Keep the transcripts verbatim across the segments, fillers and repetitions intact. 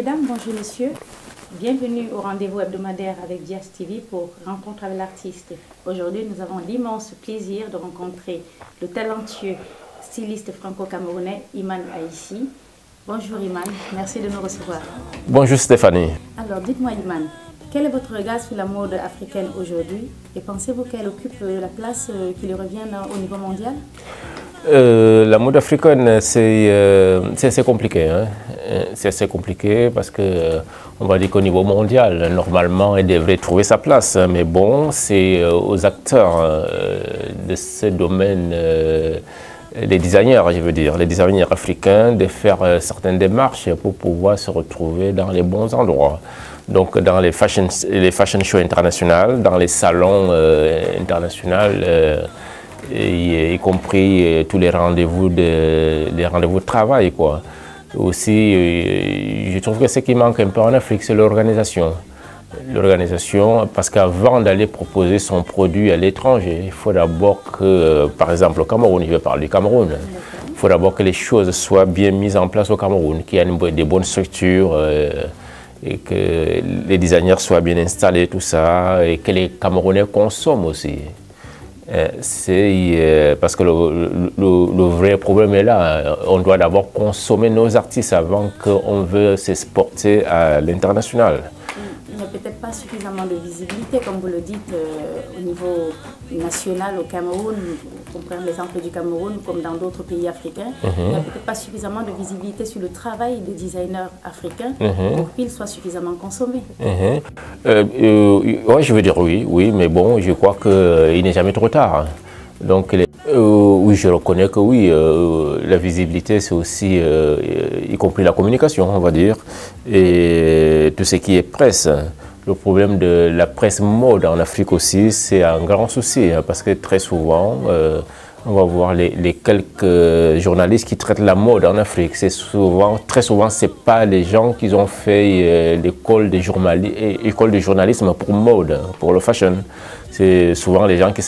mesdames, bonjour messieurs. Bienvenue au rendez-vous hebdomadaire avec Dias T V pour Rencontre avec l'artiste. Aujourd'hui, nous avons l'immense plaisir de rencontrer le talentueux styliste franco-camerounais Iman Aïssi. Bonjour Iman, merci de nous recevoir. Bonjour Stéphanie. Alors dites-moi Iman, quel est votre regard sur la mode africaine aujourd'hui et pensez-vous qu'elle occupe la place qui lui revient au niveau mondial? Euh, la mode africaine, c'est euh, assez compliqué. Hein? C'est assez compliqué parce que euh, on va dire qu'au niveau mondial, normalement, elle devrait trouver sa place. Mais bon, c'est euh, aux acteurs euh, de ce domaine, euh, les designers, je veux dire, les designers africains, de faire euh, certaines démarches pour pouvoir se retrouver dans les bons endroits. Donc dans les fashion, les fashion shows internationales, dans les salons euh, internationaux, euh, y, y compris euh, tous les rendez-vous de, les rendez-vous de travail, quoi. Aussi, euh, je trouve que ce qui manque un peu en Afrique, c'est l'organisation. L'organisation, parce qu'avant d'aller proposer son produit à l'étranger, il faut d'abord que, euh, par exemple au Cameroun, je vais parler du Cameroun, il faut d'abord que les choses soient bien mises en place au Cameroun, qu'il y ait une, des bonnes structures, euh, et que les designers soient bien installés, tout ça, et que les Camerounais consomment aussi. C'est euh, parce que le, le, le vrai problème est là. On doit d'abord consommer nos artistes avant qu'on veut s'exporter à l'international. Il n'y a peut-être pas suffisamment de visibilité, comme vous le dites, euh, au niveau national au Cameroun. On prend l'exemple du Cameroun comme dans d'autres pays africains. Mm-hmm. Il n'y a peut-être pas suffisamment de visibilité sur le travail des designers africains mm-hmm. pour qu'ils soient suffisamment consommés. Mm-hmm. euh, euh, ouais, je veux dire oui, oui, mais bon, je crois qu'il euh, n'est jamais trop tard. Donc, les, euh, oui, je reconnais que oui, euh, la visibilité, c'est aussi, euh, y compris la communication, on va dire, et tout ce qui est presse. Le problème de la presse mode en Afrique aussi, c'est un grand souci, hein, parce que très souvent, euh, on va voir les, les quelques journalistes qui traitent la mode en Afrique. C'est souvent, très souvent, c'est pas les gens qui ont fait euh, l'école de, école de journalisme pour mode, pour le fashion. C'est souvent les gens qui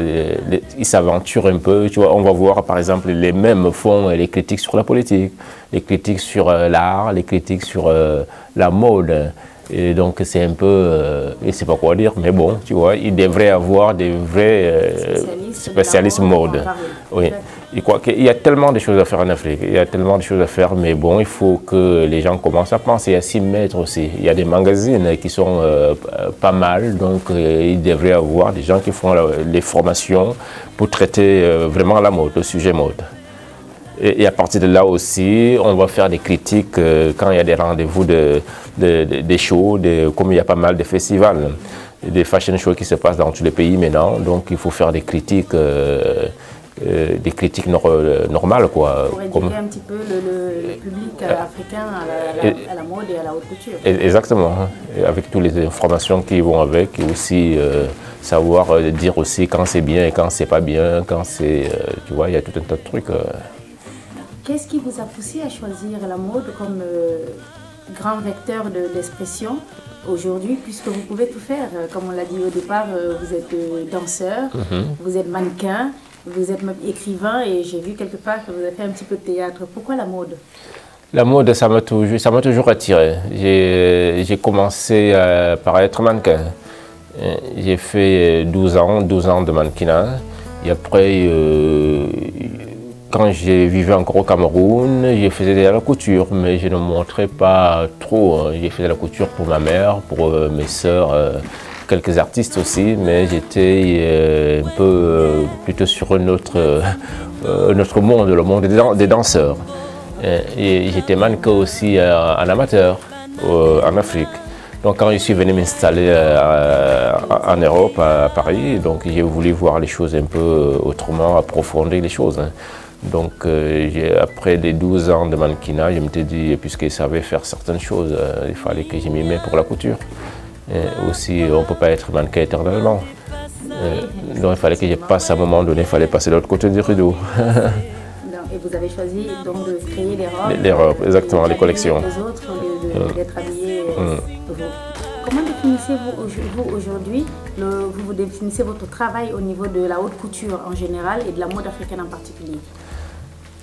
s'aventurent un peu. Tu vois, on va voir par exemple les mêmes font les critiques sur la politique, les critiques sur euh, l'art, les critiques sur euh, la mode. Et donc c'est un peu, euh, je ne sais pas quoi dire, mais bon, tu vois, il devrait y avoir des vrais euh, spécialistes mode. Oui. Je crois qu'il y a tellement de choses à faire en Afrique, il y a tellement de choses à faire, mais bon, il faut que les gens commencent à penser, à s'y mettre aussi. Il y a des magazines qui sont euh, pas mal, donc euh, il devrait y avoir des gens qui font la, les formations pour traiter euh, vraiment la mode, le sujet mode. Et, et à partir de là aussi, on va faire des critiques euh, quand il y a des rendez-vous de, de, de, des shows, de, comme il y a pas mal de festivals, des fashion shows qui se passent dans tous les pays maintenant. Donc il faut faire des critiques, euh, euh, des critiques nor normales, quoi. Pour éduquer comme... un petit peu le, le, le public euh, africain à la, à, la, à la mode et à la haute couture. Exactement, et avec toutes les informations qui vont avec, et aussi euh, savoir euh, dire aussi quand c'est bien et quand c'est pas bien, quand c'est, euh, tu vois, il y a tout un tas de trucs. Euh, Qu'est-ce qui vous a poussé à choisir la mode comme euh, grand vecteur d'expression de, aujourd'hui, puisque vous pouvez tout faire? Comme on l'a dit au départ, euh, vous êtes euh, danseur, mm-hmm. vous êtes mannequin, vous êtes même écrivain et j'ai vu quelque part que vous avez fait un petit peu de théâtre. Pourquoi la mode? La mode, ça m'a toujours, ça m'a toujours attiré. J'ai commencé euh, par être mannequin. J'ai fait douze ans, douze ans de mannequinat. Et après, euh, quand j'ai vécu encore au Cameroun, je faisais de la couture, mais je ne montrais pas trop. J'ai fait de la couture pour ma mère, pour euh, mes sœurs, euh, quelques artistes aussi, mais j'étais euh, un peu euh, plutôt sur un autre, euh, notre monde, le monde des, dan des danseurs. Et, et j'étais mannequin aussi euh, en amateur, euh, en Afrique. Donc quand je suis venu m'installer euh, en Europe, à Paris, donc j'ai voulu voir les choses un peu autrement, approfondir les choses. Hein. Donc euh, après les douze ans de mannequinat, je me suis dit, puisque je savais faire certaines choses, euh, il fallait que je m'y mette pour la couture. Et aussi, on ne peut pas être mannequin éternellement. Euh, donc il fallait que je passe à un moment donné, il fallait passer de l'autre côté du rideau. Et vous avez choisi donc de créer les robes. Les, les robes, exactement, les collections. Les autres, au lieu d'être mmh. habillés. Mmh. Comment définissez-vous aujourd'hui, vous, vous définissez votre travail au niveau de la haute couture en général et de la mode africaine en particulier?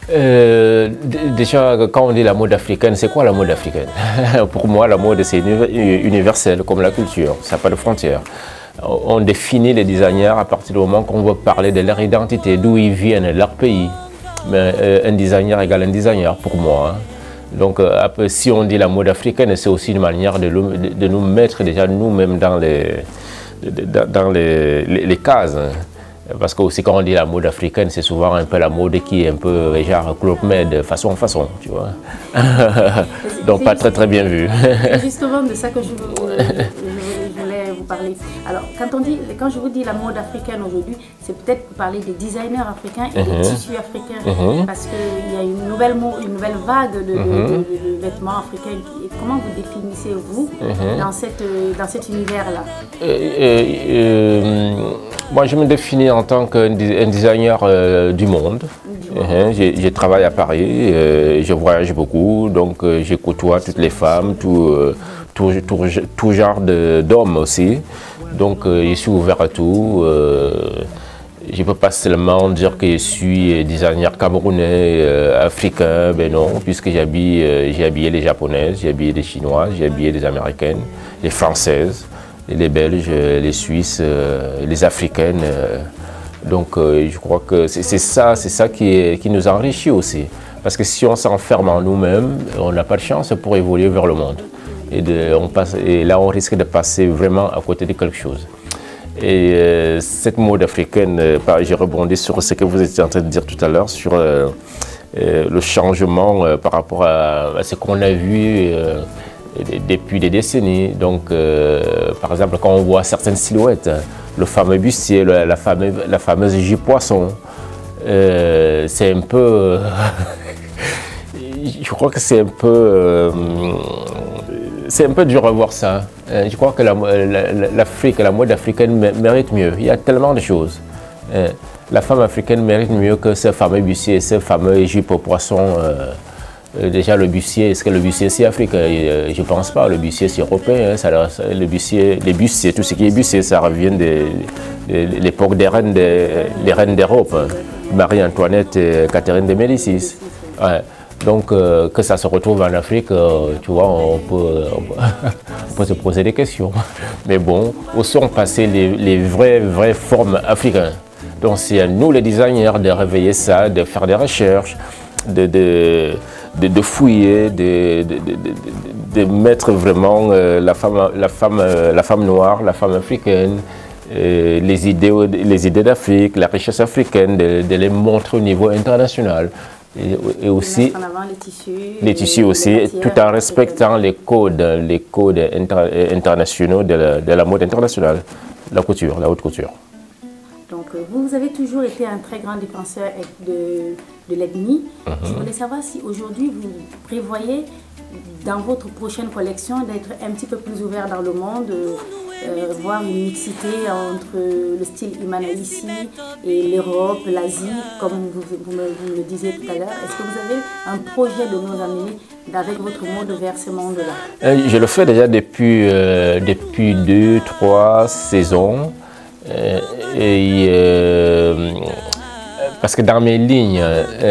Euh, déjà, quand on dit la mode africaine, c'est quoi la mode africaine? Pour moi, la mode, c'est universel, comme la culture, ça n'a pas de frontières. On définit les designers à partir du moment qu'on veut parler de leur identité, d'où ils viennent, de leur pays. Mais euh, un designer égale un designer, pour moi. Hein. Donc, euh, si on dit la mode africaine, c'est aussi une manière de, de, de nous mettre déjà nous-mêmes dans les, dans les, les, les cases. Hein. Parce que aussi quand on dit la mode africaine, c'est souvent un peu la mode qui est un peu genre Club Med, façon en façon, tu vois. Donc pas très très bien vu. C'est justement de ça que je, euh, je voulais vous parler. Alors quand, on dit, quand je vous dis la mode africaine aujourd'hui, c'est peut-être pour parler des designers africains et uh-huh. des tissus africains. Uh-huh. Parce qu'il y a une nouvelle, une nouvelle vague de, uh-huh. de, de, de, de vêtements africains. Et comment vous définissez-vous uh-huh. dans, cette, dans cet univers-là? euh, euh, euh, Moi je me définis en tant qu'un designer euh, du monde. Uh-huh. Je travaille à Paris, euh, je voyage beaucoup, donc euh, je côtoie toutes les femmes, tout, euh, tout, tout, tout genre d'hommes aussi. Donc euh, je suis ouvert à tout. Euh, je ne peux pas seulement dire que je suis designer camerounais, euh, africain, ben non, puisque j'ai habillé, euh, j'ai habillé les japonaises, j'ai habillé les chinoises, j'ai habillé les américaines, les françaises, les belges, les suisses, euh, les africaines. Euh, donc euh, je crois que c'est ça, c'est ça qui, est, qui nous enrichit aussi. Parce que si on s'enferme en nous-mêmes, on n'a pas de chance pour évoluer vers le monde. Et, de, on passe, et là, on risque de passer vraiment à côté de quelque chose. Et euh, cette mode africaine, euh, j'ai rebondi sur ce que vous étiez en train de dire tout à l'heure, sur euh, euh, le changement euh, par rapport à, à ce qu'on a vu euh, depuis des décennies. Donc, euh, par exemple, quand on voit certaines silhouettes, le fameux bustier, la, la, fameuse, la fameuse jupe poisson, euh, c'est un peu... je crois que c'est un peu... Euh, c'est un peu dur à voir ça. Je crois que l'Afrique, la, la, la mode africaine mérite mieux. Il y a tellement de choses. La femme africaine mérite mieux que ce fameux bustier, ce fameux jupe au poisson. Déjà le bustier, est-ce que le bustier c'est africain? Je ne pense pas. Le bustier c'est européen. Ça, le bustier, les bustiers, tout ce qui est bustier, ça revient de, de, de l'époque des reines d'Europe. Marie-Antoinette et Catherine de Médicis. Ouais. Donc, euh, que ça se retrouve en Afrique, euh, tu vois, on peut, on, peut, on peut se poser des questions. Mais bon, où sont passées les, les vraies, vraies formes africaines? Donc, c'est à nous, les designers, de réveiller ça, de faire des recherches, de, de, de, de fouiller, de, de, de, de mettre vraiment euh, la, femme, la, femme, euh, la femme noire, la femme africaine, euh, les idées, les idées d'Afrique, la richesse africaine, de, de les montrer au niveau international. Et, et aussi en avant les tissus, les tissus aussi, tout en respectant les codes, les codes inter, internationaux de la, de la mode internationale, la couture, la haute couture. Donc vous, vous avez toujours été un très grand défenseur de, de l'ethnie. Mm-hmm. Je voulais savoir si aujourd'hui vous prévoyez dans votre prochaine collection d'être un petit peu plus ouvert dans le monde, euh, voir une mixité entre le style Imana ici et l'Europe, l'Asie, comme vous, vous, me, vous me disiez tout à l'heure. Est-ce que vous avez un projet de nous amener avec votre mode vers ce monde-là? euh, Je le fais déjà depuis, euh, depuis deux, trois saisons. Euh, et, euh, parce que dans mes lignes,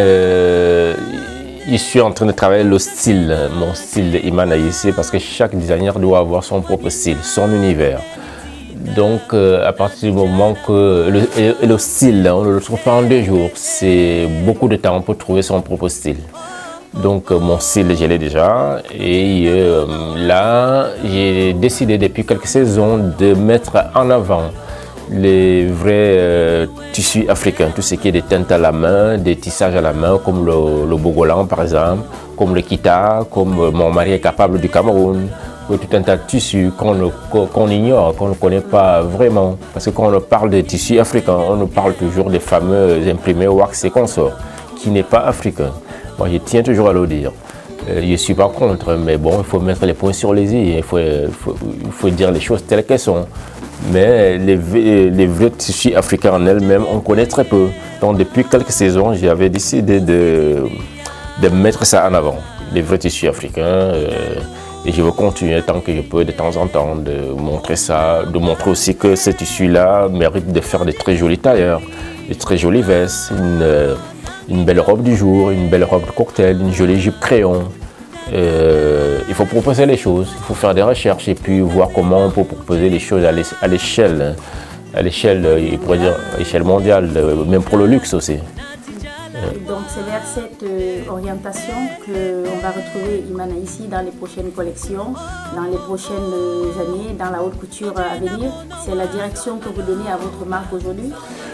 euh, je suis en train de travailler le style, mon style Imana ici, parce que chaque designer doit avoir son propre style, son univers. Donc, euh, à partir du moment que le, et le style, on ne le trouve pas en deux jours, c'est beaucoup de temps pour trouver son propre style. Donc, euh, mon style, je l'ai déjà. Et euh, là, j'ai décidé depuis quelques saisons de mettre en avant les vrais euh, tissus africains, tout ce qui est des teintes à la main, des tissages à la main, comme le, le bogolan par exemple, comme le kita, comme euh, mon mari est capable du Cameroun, tout un tas de tissus qu'on qu'on ignore, qu'on ne connaît pas vraiment. Parce que quand on parle de tissus africains, on nous parle toujours des fameux imprimés wax et consorts, qui n'est pas africain. Moi, je tiens toujours à le dire. Euh, je ne suis pas contre, mais bon, il faut mettre les points sur les i, il faut, il faut, il faut dire les choses telles qu'elles sont. Mais les, les vrais tissus africains en elles-mêmes, on connaît très peu. Donc depuis quelques saisons, j'avais décidé de, de mettre ça en avant, les vrais tissus africains. Euh, et je veux continuer tant que je peux, de temps en temps, de montrer ça, de montrer aussi que ces tissus-là méritent de faire de très jolis tailleurs, de très jolies vestes, une, une belle robe du jour, une belle robe de cocktail, une jolie jupe crayon. Euh, il faut proposer les choses, il faut faire des recherches et puis voir comment on peut proposer les choses à l'échelle, à l'échelle, il pourrait dire, à l'échelle mondiale, même pour le luxe aussi. Donc c'est vers cette euh, orientation qu'on va retrouver Imana ici dans les prochaines collections, dans les prochaines années, dans la haute couture à venir. C'est la direction que vous donnez à votre marque aujourd'hui?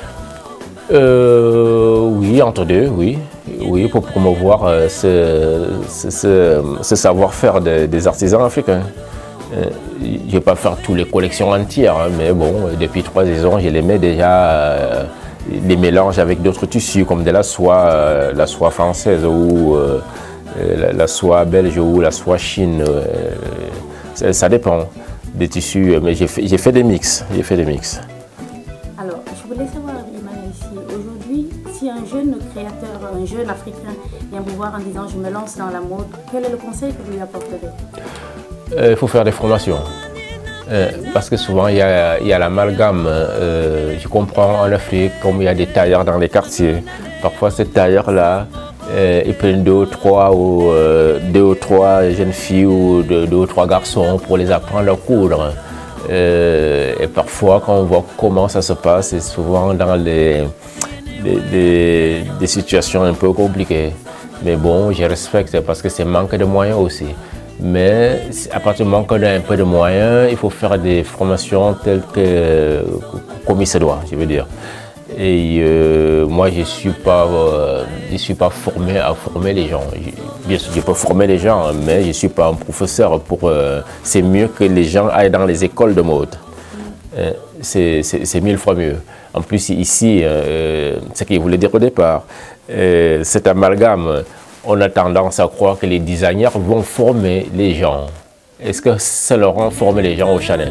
euh, Oui, entre deux, oui. Oui, pour promouvoir euh, ce, ce, ce, ce savoir-faire de, des artisans africains. Euh, je ne vais pas faire toutes les collections entières, hein, mais bon, depuis trois saisons, je les mets déjà... Euh, des mélanges avec d'autres tissus comme de la soie, euh, la soie française ou euh, la, la soie belge ou la soie chine. Euh, ça, ça dépend des tissus, mais j'ai fait, j'ai fait des mix. J'ai fait des mix. Alors, je voulais savoir, Imana, ici, aujourd'hui, si un jeune créateur, un jeune africain vient vous voir en disant je me lance dans la mode, quel est le conseil que vous lui apporterez? Il euh, faut faire des formations. Euh, parce que souvent il y a, il y a l'amalgame, euh, je comprends en Afrique comme il y a des tailleurs dans les quartiers, parfois ces tailleurs-là, euh, ils prennent deux ou trois ou euh, deux ou trois jeunes filles ou deux, deux ou trois garçons pour les apprendre à coudre. Euh, et parfois quand on voit comment ça se passe, c'est souvent dans les, les, les, des situations un peu compliquées. Mais bon, je respecte parce que c'est manque de moyens aussi. Mais à partir du moment qu'on a un peu de moyens, il faut faire des formations telles que comme il se doit, je veux dire. Et euh, moi, je ne suis pas, euh, je suis pas formé à former les gens. Je, bien sûr, je peux former les gens, mais je ne suis pas un professeur. Pour. Euh, c'est mieux que les gens aillent dans les écoles de mode. Euh, c'est mille fois mieux. En plus, ici, euh, ce que je voulais dire au départ, euh, cet amalgame. On a tendance à croire que les designers vont former les gens. Est-ce que ça leur a formé les gens au Chanel,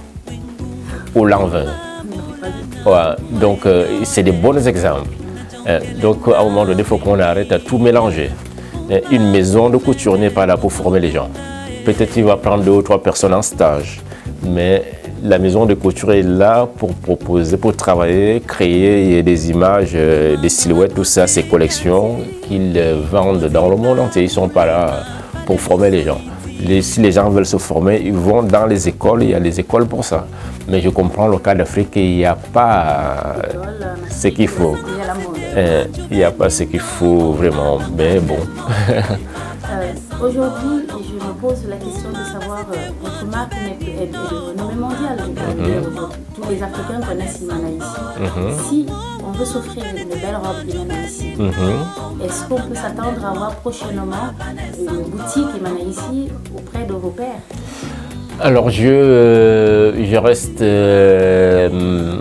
au Lanvin? Ouais, donc, euh, c'est des bons exemples. Euh, donc, à un moment donné, il faut qu'on arrête à tout mélanger. Euh, une maison de couture n'est pas là pour former les gens. Peut-être qu'il va prendre deux ou trois personnes en stage, mais la maison de couture est là pour proposer, pour travailler, créer des images, des silhouettes, tout ça, ces collections qu'ils vendent dans le monde entier. Ils ne sont pas là pour former les gens. Les, si les gens veulent se former, ils vont dans les écoles, il y a les écoles pour ça. Mais je comprends le cas d'Afrique, il n'y a pas ce qu'il faut. Il n'y a pas ce qu'il faut vraiment, mais bon. Euh, Aujourd'hui, je me pose la question de savoir, euh, votre marque est, est de renommée mondiale. Mm-hmm. Tous les Africains connaissent Imana ici. Mm-hmm. Si on veut s'offrir une belle robe Imana ici, mm-hmm. est-ce qu'on peut s'attendre à voir prochainement une boutique Imana ici auprès de vos pairs? Alors, je, euh, je, reste, euh,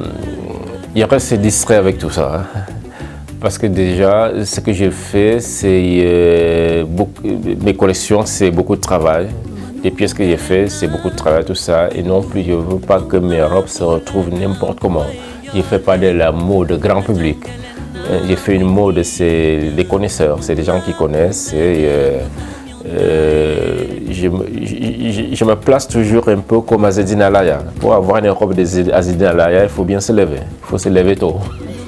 je reste distrait avec tout ça. Hein. Parce que déjà, ce que j'ai fait, c'est euh, mes collections, c'est beaucoup de travail. Les pièces que j'ai fait, c'est beaucoup de travail, tout ça. Et non plus, je ne veux pas que mes robes se retrouvent n'importe comment. Je ne fais pas de la mode grand public. J'ai fait une mode, c'est des connaisseurs, c'est des gens qui connaissent. Et, euh, euh, je, je, je me place toujours un peu comme Azedine Alaya. Pour avoir une robe d'Azedine Alaya, il faut bien se lever. Il faut se lever tôt.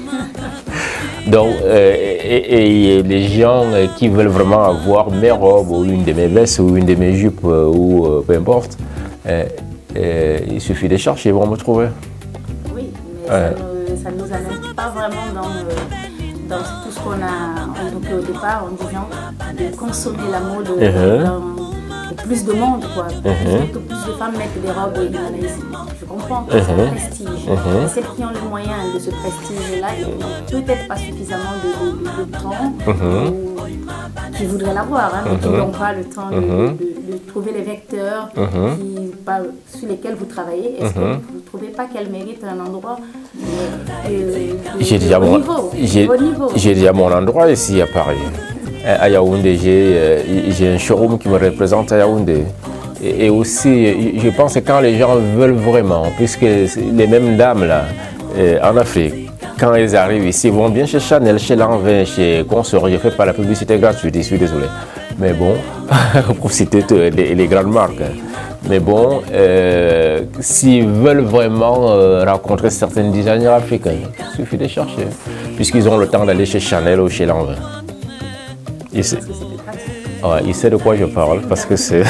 Donc, euh, et, et les gens qui veulent vraiment avoir mes robes ou une de mes vestes ou une de mes jupes ou euh, peu importe, euh, euh, il suffit de chercher, ils vont me trouver. Oui, mais ouais. ça ne nous amène pas vraiment dans, euh, dans tout ce qu'on a évoqué au départ en disant de consommer la mode uh-huh. dans plus de monde, quoi. Uh-huh. Que plus de femmes mettent des robes Imana ici. Je comprends que uh-huh. c'est un prestige. Uh-huh. Celles qui ont les moyens de ce prestige-là, ils n'ont peut-être pas suffisamment de, de, de temps uh-huh. ou, qui voudraient l'avoir, hein, mais uh-huh. qui n'ont pas le temps uh-huh. de, de, de trouver les vecteurs uh-huh. qui, par, sur lesquels vous travaillez. Est-ce uh-huh. que vous ne trouvez pas qu'elles méritent un endroit de, de, de, de haut niveau? J'ai déjà mon endroit ici à Paris. À Yaoundé, j'ai un showroom qui me représente à Yaoundé. Et, et aussi, je pense que quand les gens veulent vraiment, puisque les mêmes dames là, en Afrique, quand elles arrivent ici, ils vont bien chez Chanel, chez Lanvin, chez Consort. Je ne fais pas la publicité gratuite, je suis désolé. Mais bon, pour citer les, les grandes marques. Mais bon, euh, s'ils veulent vraiment euh, rencontrer certains designers africains, il suffit de chercher, puisqu'ils ont le temps d'aller chez Chanel ou chez Lanvin. Il sait, ouais, il sait de quoi je parle, parce que c'est...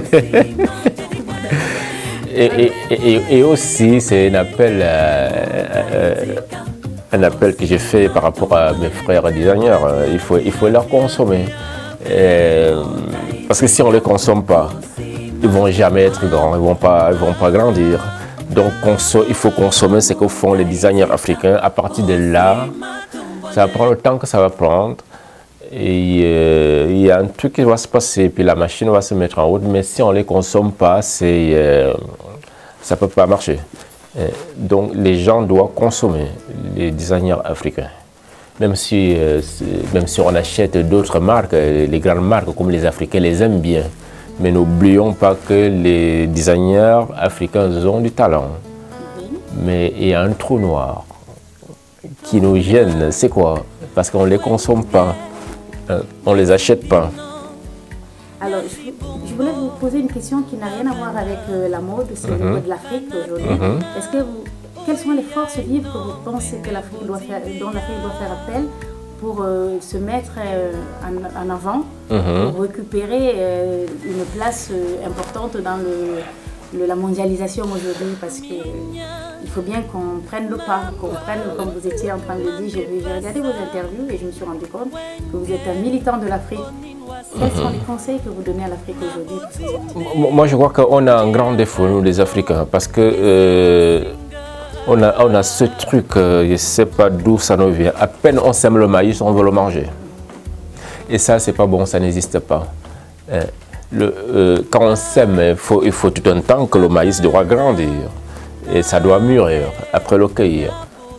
et, et, et, et aussi, c'est un appel, euh, euh, un appel que j'ai fait par rapport à mes frères designers. Il faut, il faut leur consommer. Euh, parce que si on ne les consomme pas, ils ne vont jamais être grands, ils ne vont pas, ils vont pas grandir. Donc il faut consommer ce que font les designers africains. À partir de là, ça va prendre le temps que ça va prendre. Et euh, il y a un truc qui va se passer, puis la machine va se mettre en route. Mais si on ne les consomme pas, euh, ça ne peut pas marcher. Euh, donc les gens doivent consommer les designers africains. Même si, euh, même si on achète d'autres marques, les grandes marques comme les Africains les aiment bien. Mais n'oublions pas que les designers africains ont du talent. Mais il y a un trou noir qui nous gêne. C'est quoi? Parce qu'on ne les consomme pas. Euh, on ne les achète pas. Alors, je, je voulais vous poser une question qui n'a rien à voir avec euh, la mode, c'est mm-hmm. au niveau de l'Afrique aujourd'hui. Mm-hmm. Est-ce que vous, quelles sont les forces vives que vous pensez que l'Afrique doit faire, dont l'Afrique doit faire appel pour euh, se mettre euh, en, en avant, mm-hmm. pour récupérer euh, une place euh, importante dans le, le, la mondialisation aujourd'hui, parce qu'il euh, faut bien qu'on prenne le pas, qu'on prenne, comme vous étiez en train de le dire, j'ai regardé vos interviews et je me suis rendu compte que vous êtes un militant de l'Afrique. Quels sont les conseils que vous donnez à l'Afrique aujourd'hui? Moi, je crois qu'on a un grand défaut, nous les Africains, parce que euh, on, a, on a ce truc, euh, je ne sais pas d'où ça nous vient. À peine on sème le maïs, on veut le manger. Et ça, c'est pas bon, ça n'existe pas. Euh, le, euh, quand on sème, il faut, il faut tout un temps que le maïs doit grandir. Et ça doit mûrir, après le cueillir.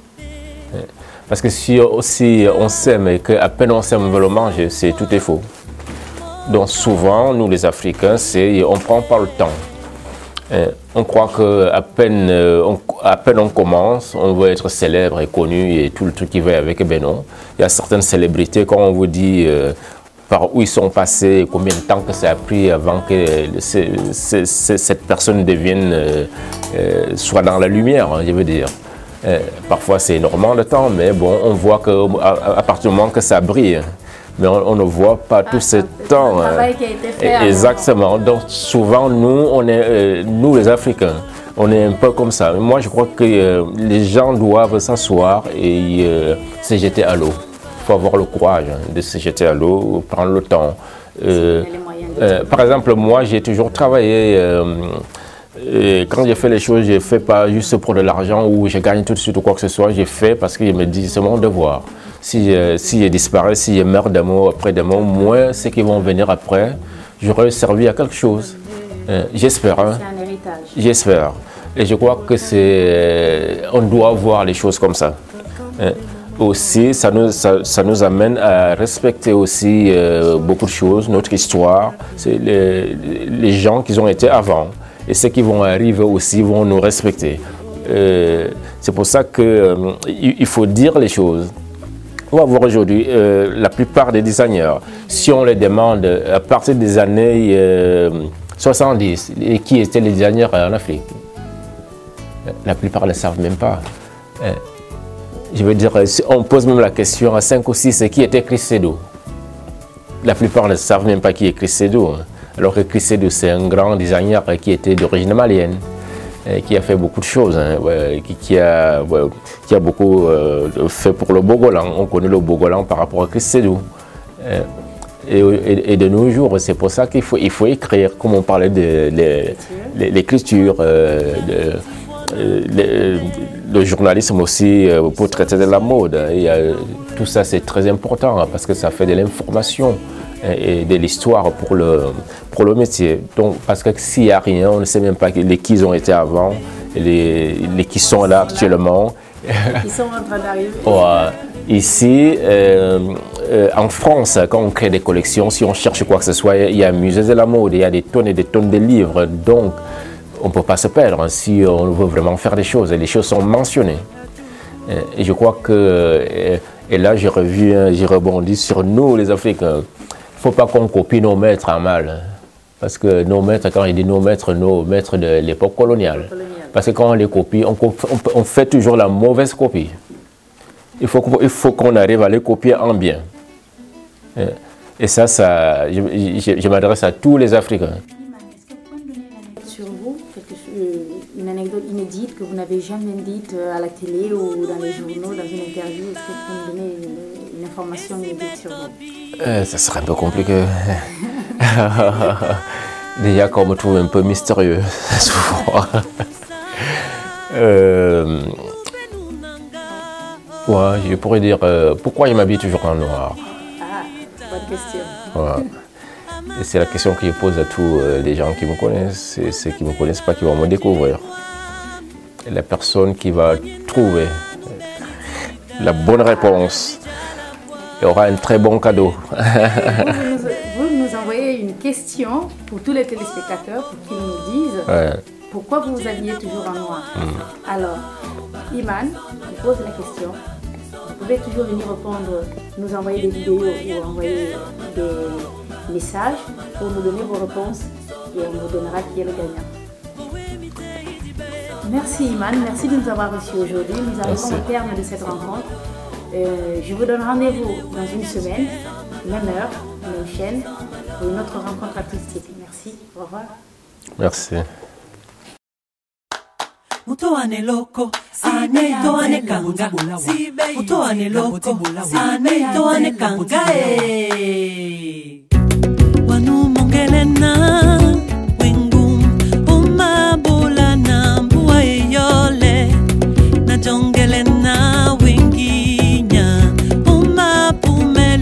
Parce que si aussi on sème et qu'à peine on sème, on veut le manger, c'est tout est faux. Donc souvent, nous les Africains, on ne prend pas le temps. Euh, on croit qu'à peine, euh, on, à peine on commence, on veut être célèbre et connu et tout le truc qui va avec. Ben non, il y a certaines célébrités, quand on vous dit euh, par où ils sont passés, combien de temps que ça a pris avant que c est, c est, c est, cette personne devienne, euh, euh, soit dans la lumière, hein, je veux dire. Euh, parfois c'est énormément de temps, mais bon, on voit qu'à à partir du moment que ça brille, mais on, on ne voit pas ah, tout ce temps. Un travail qui a été fait exactement. Avant. Donc souvent, nous, on est, euh, nous les Africains, on est un peu comme ça. Moi, je crois que euh, les gens doivent s'asseoir et euh, se jeter à l'eau. Il faut avoir le courage hein, de se jeter à l'eau, prendre le temps. Euh, euh, par exemple, moi, j'ai toujours travaillé. Euh, Et quand j'ai fait les choses, je ne fais pas juste pour de l'argent ou je gagne tout de suite ou quoi que ce soit. J'ai fait parce que je me dis, c'est mon devoir. Si, euh, si je disparais, si je meurs d'un mot après d'un mot, moi, ceux qui vont venir après, j'aurais servi à quelque chose. Euh, J'espère. Hein. C'est un héritage. J'espère. Et je crois que c'est, on doit voir les choses comme ça. Euh, aussi, ça nous, ça, ça nous amène à respecter aussi euh, beaucoup de choses, notre histoire, c'est les, les gens qui ont été avant. Et ceux qui vont arriver aussi vont nous respecter. Euh, c'est pour ça qu'il euh, il faut dire les choses. On va voir aujourd'hui, euh, la plupart des designers, si on les demande à partir des années euh, soixante-dix, et qui étaient les designers en Afrique, la plupart ne le savent même pas. Euh, je veux dire, on pose même la question à cinq ou six, qui était Chris Sédou? La plupart ne savent même pas qui est Chris Sédou. Hein. Alors que Chris Sédou, c'est un grand designer qui était d'origine malienne, qui a fait beaucoup de choses, hein, ouais, qui, qui, a, ouais, qui a beaucoup euh, fait pour le Bogolan. On connaît le Bogolan par rapport à Chris Sédou. Euh, et, et, et de nos jours, c'est pour ça qu'il faut, il faut écrire, comme on parlait de l'écriture, euh, le, le journalisme aussi, euh, pour traiter de la mode. Et, euh, tout ça, c'est très important hein, parce que ça fait de l'information et de l'histoire pour le, pour le métier. Donc, parce que s'il n'y a rien, on ne sait même pas les qui ont été avant, les, les qui sont là actuellement. Qui sont en train d'arriver. Ouais. Ici, euh, euh, en France, quand on crée des collections, si on cherche quoi que ce soit, il y a un musée de la mode, il y a des tonnes et des tonnes de livres. Donc, on ne peut pas se perdre hein, si on veut vraiment faire des choses. Les choses sont mentionnées. Et je crois que, et là, j'ai revu, j'ai rebondi sur nous, les Africains. Il ne faut pas qu'on copie nos maîtres en mal. Parce que nos maîtres, quand il dit nos maîtres, nos maîtres de l'époque coloniale. coloniale. Parce que quand on les copie, on, on, on fait toujours la mauvaise copie. Il faut, il faut qu'on arrive à les copier en bien. Et ça, ça je, je, je m'adresse à tous les Africains. Est-ce que vous pouvez me donner une anecdote sur vous, quelque chose, une anecdote inédite que vous n'avez jamais dite à la télé ou dans les journaux, dans une interview? Est-ce que vous pouvez me donner une, une information inédite sur vous? euh, Ça serait un peu compliqué. Déjà qu'on me trouve un peu mystérieux, souvent. euh, ouais, je pourrais dire, euh, pourquoi il m'habille toujours en noir? Ah, bonne question. Ouais. C'est la question que je pose à tous euh, les gens qui me connaissent, et ceux qui ne me connaissent pas qui vont me découvrir. Et la personne qui va trouver la bonne réponse et aura un très bon cadeau. vous, vous, nous, vous nous envoyez une question pour tous les téléspectateurs pour qu'ils nous disent ouais. pourquoi vous vous habillez toujours en noir. Mm. Alors, Iman, je pose la question. Vous pouvez toujours venir répondre, nous envoyer des vidéos ou envoyer des messages pour nous donner vos réponses et on vous donnera qui est le gagnant. Merci Iman, merci de nous avoir reçus aujourd'hui. Nous arrivons au terme de cette rencontre. Euh, je vous donne rendez-vous dans une semaine, même heure, même chaîne, pour une autre rencontre artistique. Merci, au revoir. Merci. Utoane loko, ane toane kanga, utoane loko, ane toane kanga.